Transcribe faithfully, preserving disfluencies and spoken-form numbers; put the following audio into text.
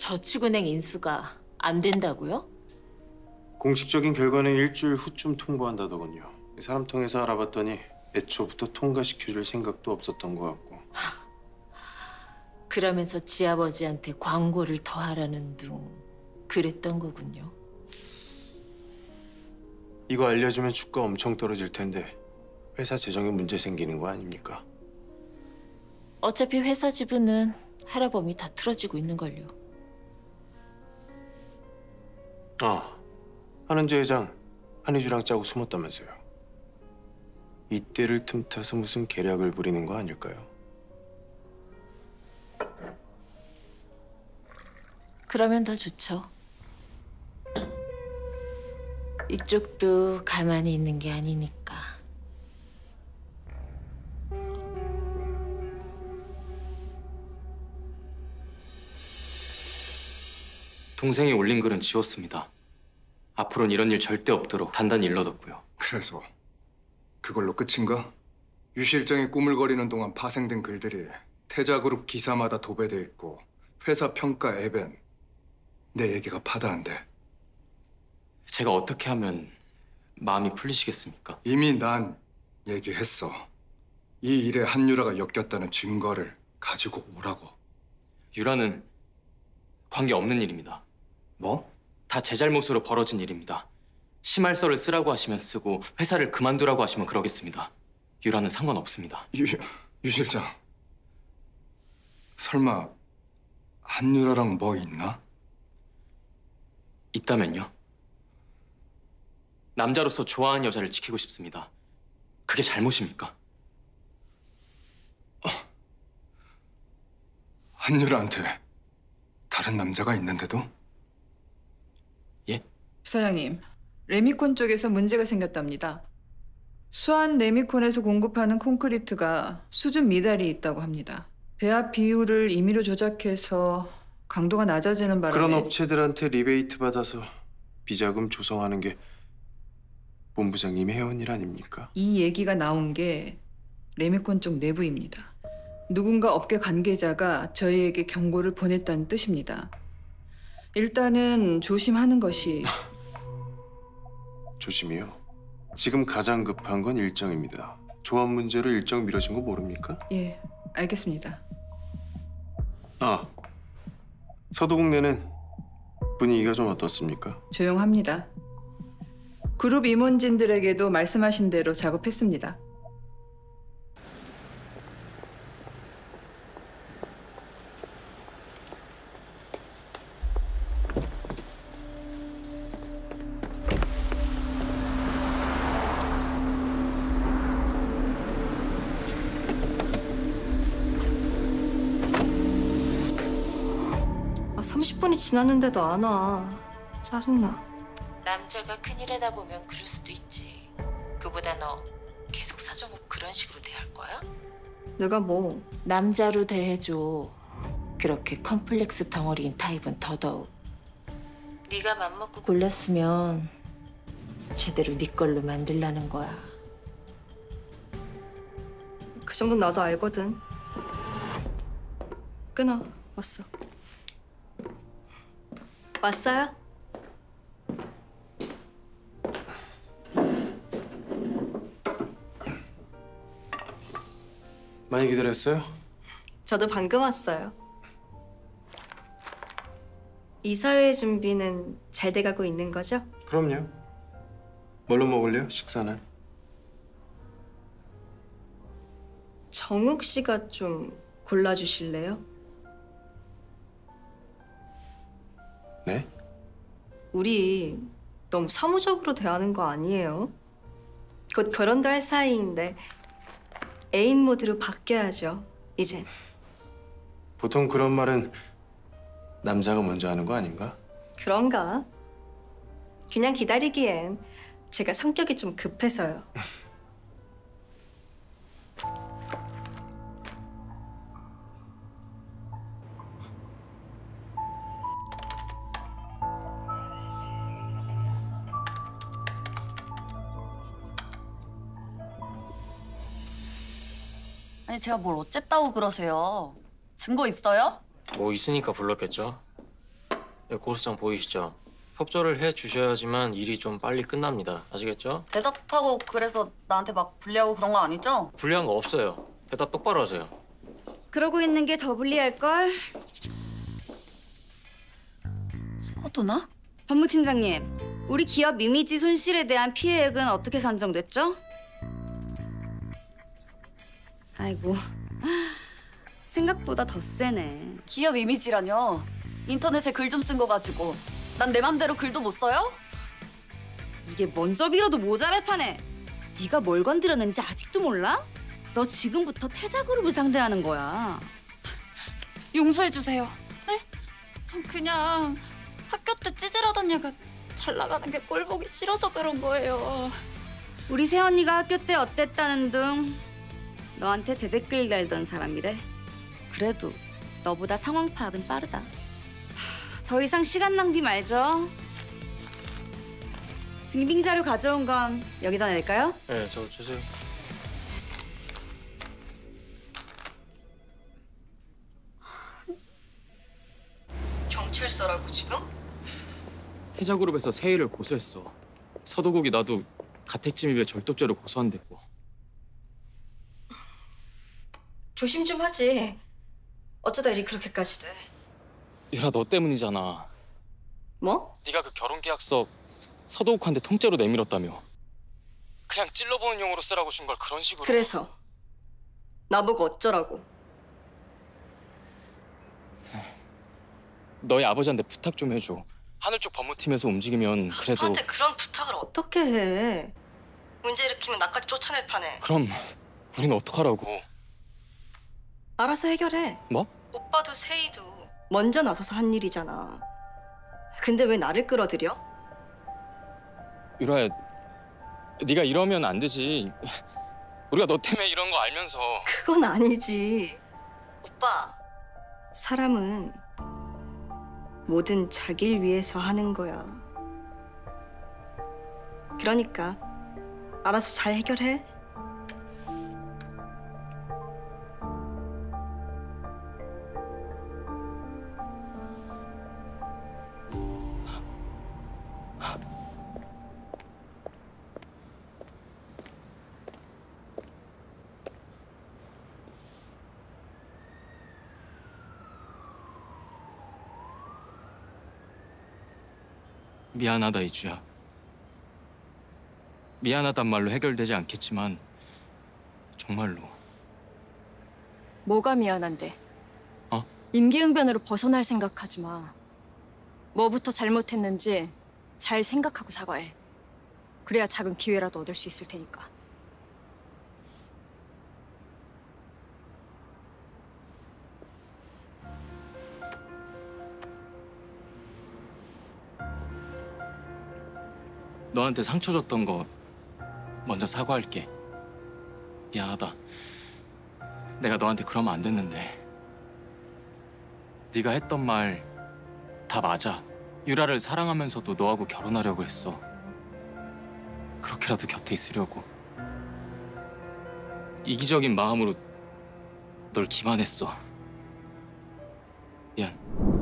저축은행 인수가 안 된다고요? 공식적인 결과는 일주일 후쯤 통보한다더군요. 사람 통해서 알아봤더니 애초부터 통과시켜줄 생각도 없었던 것 같고. 그러면서 지아버지한테 광고를 더 하라는 둥 그랬던 거군요. 이거 알려주면 주가 엄청 떨어질 텐데 회사 재정에 문제 생기는 거 아닙니까? 어차피 회사 지분은 할아범이 다 틀어지고 있는걸요. 아, 한은재 회장 한희주랑 짜고 숨었다면서요. 이때를 틈타서 무슨 계략을 부리는 거 아닐까요? 그러면 더 좋죠. 이쪽도 가만히 있는 게 아니니까. 동생이 올린 글은 지웠습니다. 앞으로는 이런 일 절대 없도록 단단히 일러뒀고요. 그래서 그걸로 끝인가? 유 실장이 꾸물거리는 동안 파생된 글들이 태자그룹 기사마다 도배돼 있고 회사 평가 앱엔 내 얘기가 파다한데. 제가 어떻게 하면 마음이 풀리시겠습니까? 이미 난 얘기했어. 이 일에 한유라가 엮였다는 증거를 가지고 오라고. 유라는 관계 없는 일입니다. 뭐? 다 제 잘못으로 벌어진 일입니다. 심할서를 쓰라고 하시면 쓰고 회사를 그만두라고 하시면 그러겠습니다. 유라는 상관없습니다. 유, 유 실장. 설마 한유라랑 뭐 있나? 있다면요? 남자로서 좋아하는 여자를 지키고 싶습니다. 그게 잘못입니까? 어. 한유라한테 다른 남자가 있는데도? 예? 부사장님, 레미콘 쪽에서 문제가 생겼답니다. 수안 레미콘에서 공급하는 콘크리트가 수준 미달이 있다고 합니다. 배합 비율을 임의로 조작해서 강도가 낮아지는 바람에 그런 업체들한테 리베이트 받아서 비자금 조성하는 게 본부장님이 해온 일 아닙니까? 이 얘기가 나온 게 레미콘 쪽 내부입니다. 누군가 업계 관계자가 저희에게 경고를 보냈다는 뜻입니다. 일단은 조심하는 것이... 조심히요. 지금 가장 급한 건 일정입니다. 조합 문제로 일정 미뤄진 거 모릅니까? 예, 알겠습니다. 아, 서도국내는 분위기가 좀 어떻습니까? 조용합니다. 그룹 임원진들에게도 말씀하신 대로 작업했습니다. 아, 삼십 분이 지났는데도 안 와. 짜증나. 남자가 큰일하다 보면 그럴 수도 있지. 그보다 너 계속 사정없고 그런 식으로 대할 거야? 내가 뭐... 남자로 대해줘. 그렇게 컴플렉스 덩어리인 타입은 더더욱. 네가 맘먹고 골랐으면 제대로 네 걸로 만들라는 거야. 그 정도는 나도 알거든. 끊어. 왔어. 왔어요? 많이 기다렸어요? 저도 방금 왔어요. 이사회 준비는 잘 돼가고 있는 거죠? 그럼요. 뭘로 먹을래요? 식사는? 정욱 씨가 좀 골라주실래요? 네? 우리 너무 사무적으로 대하는 거 아니에요? 곧 결혼도 할 사이인데 애인 모드로 바뀌어야죠, 이젠. 보통 그런 말은 남자가 먼저 하는 거 아닌가? 그런가? 그냥 기다리기엔 제가 성격이 좀 급해서요. 아니 제가 뭘 어쨌다고 그러세요? 증거 있어요? 뭐 있으니까 불렀겠죠. 네, 고수장 보이시죠? 협조를 해 주셔야지만 일이 좀 빨리 끝납니다. 아시겠죠? 대답하고 그래서 나한테 막 불리하고 그런 거 아니죠? 불리한 거 없어요. 대답 똑바로 하세요. 그러고 있는 게 더 불리할걸? 서두나? 법무팀장님, 우리 기업 이미지 손실에 대한 피해액은 어떻게 산정됐죠? 아이고, 생각보다 더 세네. 기업 이미지라뇨. 인터넷에 글 좀 쓴 거 가지고 난 내 맘대로 글도 못 써요? 이게 먼저 빌어도 모자랄 판에 네가 뭘 건드렸는지 아직도 몰라? 너 지금부터 태자그룹을 상대하는 거야. 용서해 주세요. 네? 전 그냥 학교 때 찌질하던 얘가 잘 나가는 게 꼴 보기 싫어서 그런 거예요. 우리 새언니가 학교 때 어땠다는 둥 너한테 대댓글 달던 사람이래. 그래도 너보다 상황 파악은 빠르다. 하, 더 이상 시간 낭비 말죠. 증빙 자료 가져온 건 여기다 낼까요? 네, 저 주세요. 경찰서라고 지금? 태자그룹에서 세희를 고소했어. 서도국이 나도 가택침입에 절도죄로 고소한댔고. 조심 좀 하지. 어쩌다 일이 그렇게까지 돼. 유라 너 때문이잖아. 뭐? 네가 그 결혼계약서 서도국한테 통째로 내밀었다며. 그냥 찔러보는 용으로 쓰라고 준 걸 그런 식으로. 그래서 나보고 어쩌라고? 너희 아버지한테 부탁 좀 해줘. 하늘 쪽 법무팀에서 움직이면 그래도. 아빠한테 그런 부탁을 어떻게 해? 문제 일으키면 나까지 쫓아낼 판에. 그럼 우리는 어떡하라고. 알아서 해결해. 뭐? 오빠도 세희도 먼저 나서서 한 일이잖아. 근데 왜 나를 끌어들여? 유라야, 네가 이러면 안 되지. 우리가 너 때문에 이런 거 알면서. 그건 아니지. 오빠, 사람은 뭐든 자기를 위해서 하는 거야. 그러니까 알아서 잘 해결해. 미안하다 이주야. 미안하단 말로 해결되지 않겠지만 정말로. 뭐가 미안한데? 어? 임기응변으로 벗어날 생각하지 마. 뭐부터 잘못했는지 잘 생각하고 사과해. 그래야 작은 기회라도 얻을 수 있을 테니까. 너한테 상처 줬던 거 먼저 사과할게. 미안하다. 내가 너한테 그러면 안 됐는데. 네가 했던 말 다 맞아. 유라를 사랑하면서도 너하고 결혼하려고 했어. 그렇게라도 곁에 있으려고. 이기적인 마음으로 널 기만했어. 미안.